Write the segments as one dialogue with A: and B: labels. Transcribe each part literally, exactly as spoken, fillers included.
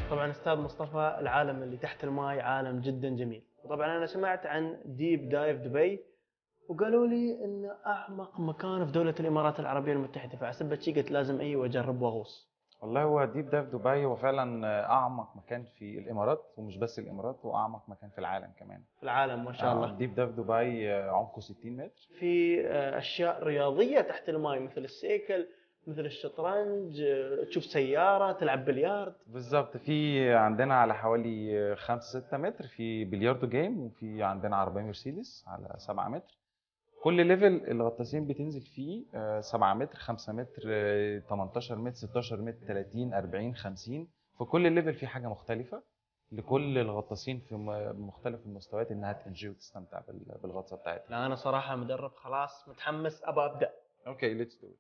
A: طبعا استاذ مصطفى، العالم اللي تحت الماي عالم جدا جميل، وطبعا انا سمعت عن ديب دايف دبي، وقالوا لي ان اعمق مكان في دوله الامارات العربيه المتحده، فعسبت شي قلت لازم اي واجرب واغوص.
B: والله هو ديب داف دبي هو فعلا اعمق مكان في الامارات، ومش بس الامارات، هو اعمق مكان في العالم كمان.
A: في العالم ما شاء
B: آه،
A: الله.
B: ديب داف دبي آه، عمقه ستين متر.
A: في آه، اشياء رياضيه تحت الماي مثل السيكل، مثل الشطرنج، آه، تشوف سياره، تلعب بلياردو.
B: بالظبط، في عندنا على حوالي خمسة ستة متر في بلياردو جيم، وفي عندنا عربية مرسيدس على سبعة متر. كل ليفل الغطاسين بتنزل فيه آه، سبعة متر، خمسة متر، آه، تمنتاشر متر، ستاشر متر، تلاتين، اربعين، خمسين. في كل ليفل في حاجة مختلفة لكل الغطاسين في م- مختلف المستويات انها تنجي وتستمتع بال- بالغطسة بتاعتها.
A: لا انا صراحه مدرب خلاص، متحمس ابى ابدا.
B: اوكي، ليتس دو.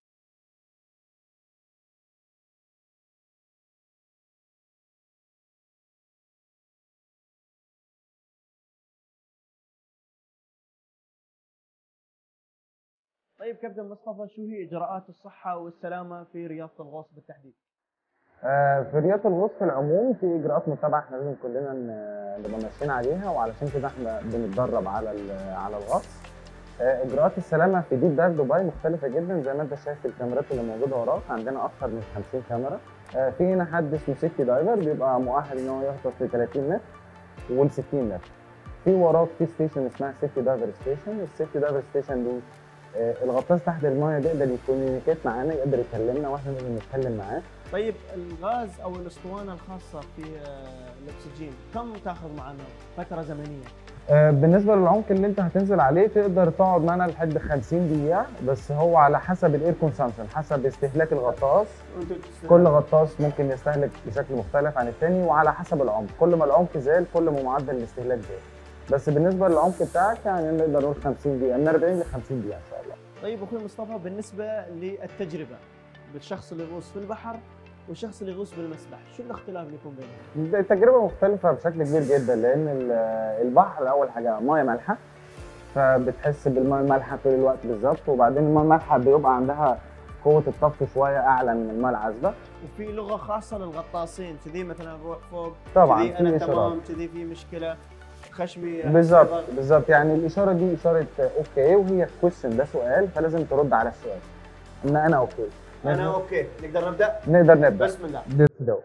A: طيب كابتن مصطفى، شو هي اجراءات الصحه والسلامه في رياضه الغوص بالتحديد؟
C: آه، في رياضة الغوص في العموم في إجراءات متبعة احنا لازم كلنا ن- نبقى ماشيين عليها، وعلشان كده احنا بنتدرب على ال- على الغطس. آه، إجراءات السلامة في ديب دايف دبي مختلفة جدا، زي ما أنت شايف الكاميرات اللي موجودة وراك، عندنا أكثر من خمسين كاميرا. آه، في هنا حد اسمه سيفتي دايفر بيبقى مؤهل إن هو يغطس ل تلاتين متر وال ستين متر. في وراك في ستيشن اسمها سيفتي دايفر ستيشن. السيفتي دايفر ستيشن دي آه، الغطاس تحت المايه بيقدر يكوميونيكيت معانا، يقدر يكلمنا واحنا نقدر نتكلم معاه.
A: طيب الغاز او الاسطوانه الخاصه في آه، الاكسجين كم تاخذ معنا فتره زمنيه؟
C: آه، بالنسبه للعمق اللي انت هتنزل عليه تقدر تقعد معانا لحد خمسين دقيقه، بس هو على حسب الاير كونسامشن، حسب استهلاك الغطاس. كل غطاس ممكن يستهلك بشكل مختلف عن الثاني، وعلى حسب العمق، كل ما العمق زاد كل ما معدل الاستهلاك زاد. بس بالنسبه للعمق بتاعك يعني نقدر نقول خمسين دقيقه، من اربعين ل خمسين دقيقه ان شاء الله.
A: طيب اخوي مصطفى، بالنسبه للتجربه بالشخص اللي يغوص في البحر والشخص اللي يغوص بالمسبح، شو الاختلاف اللي يكون بينهم؟
C: التجربه مختلفه بشكل كبير جدا، لان ال- البحر اول حاجه ميه مالحه، فبتحس بالميه المالحه طول الوقت بالظبط، وبعدين الميه المالحه بيبقى عندها قوه الطفو شويه اعلى من الميه العذبه.
A: وفي لغه خاصه للغطاسين، كذي مثلا روح فوق،
C: طبعا
A: كذي انا
C: في اشارات.
A: تمام، كذي في مشكله، خشمي
C: بالظبط بالظبط، يعني الاشاره دي اشاره اوكي، وهي كويشن، ده سؤال، فلازم ترد على السؤال ان انا اوكي.
A: انا اوكي، نقدر نبدا؟
C: نقدر نبدا.
A: بسم الله.
C: Let's go.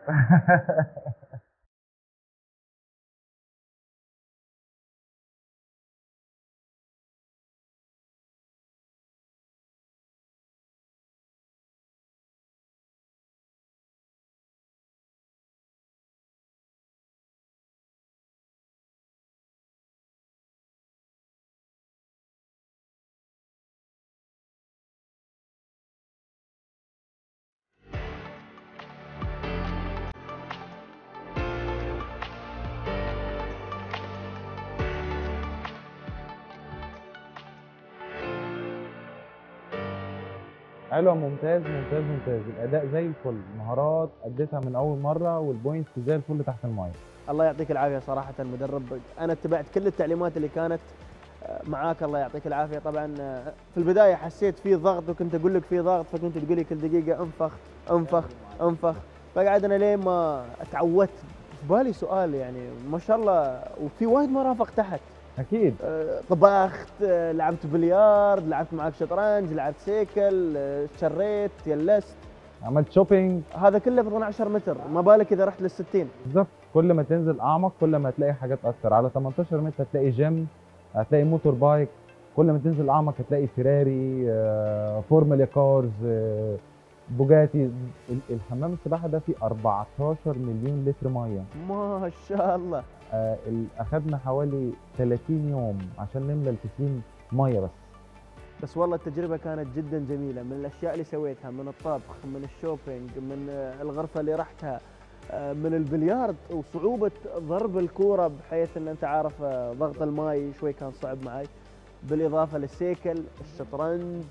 C: حلو، ممتاز ممتاز ممتاز، الاداء زي الفل، مهارات اديتها من اول مره، والبوينتس زي الفل تحت المايه.
A: الله يعطيك العافيه صراحه المدرب، انا اتبعت كل التعليمات اللي كانت آه، معاك، الله يعطيك العافيه. طبعا آه، في البدايه حسيت في ضغط، وكنت اقول لك في ضغط، فكنت تقول لي كل دقيقه انفخ انفخ انفخ، فقعد انا لين ما اتعودت. في بالي سؤال، يعني ما شاء الله وفي وايد مرافق تحت،
C: اكيد.
A: آه، طبخت، آه، لعبت بليارد، لعبت معك شطرنج، لعبت سيكل، آه، شريت، يلست،
C: عملت شوبينج.
A: هذا كله ب اثنا عشر متر، ما بالك اذا رحت لل ستين.
C: بالظبط، كل ما تنزل اعمق كل ما هتلاقي حاجات اكتر. على تمنتاشر متر هتلاقي جيم، هتلاقي موتور بايك. كل ما تنزل اعمق هتلاقي فيراري، آه، فورمولا كارز، آه، بوجاتي. ال- الحمام السباحه ده فيه اربعتاشر مليون لتر ميه.
A: ما شاء الله.
C: آه، ال- اخدنا حوالي تلاتين يوم عشان نملى البسين ميه بس.
A: بس والله التجربة كانت جدا جميلة، من الأشياء اللي سويتها، من الطبخ، من الشوبينج، من آه، الغرفة اللي رحتها، آه، من البليارد، وصعوبة ضرب الكورة، بحيث أن أنت عارف آه، ضغط الماي شوي كان صعب معي، بالإضافة للسيكل، الشطرنج.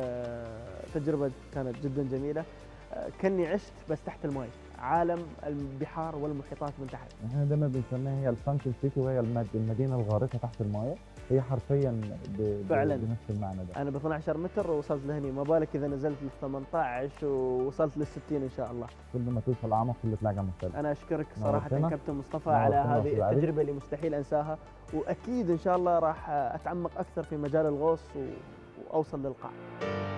A: آه، تجربة كانت جدا جميلة، آه، كأني عشت بس تحت الماي، عالم البحار والمحيطات من تحت.
C: احنا دايما بنسميها هي السانكن سيتي، وهي المد- المدينه الغارقه تحت المايه.
D: هي حرفيا ب...
A: فعلاً.
D: بنفس المعنى ده.
A: انا ب اثني عشر متر ووصلت لهني، ما بالك اذا نزلت لل ثمانية عشر ووصلت لل ستين ان شاء الله.
D: كل ما توصل اعمق كل تلاقي مختلف.
A: انا اشكرك صراحه
D: نورتنا.
A: كابتن مصطفى
D: نورتنا
A: على
D: أستاذ
A: هذه
D: علي.
A: التجربه اللي مستحيل انساها، واكيد ان شاء الله راح اتعمق اكثر في مجال الغوص و... واوصل للقاع.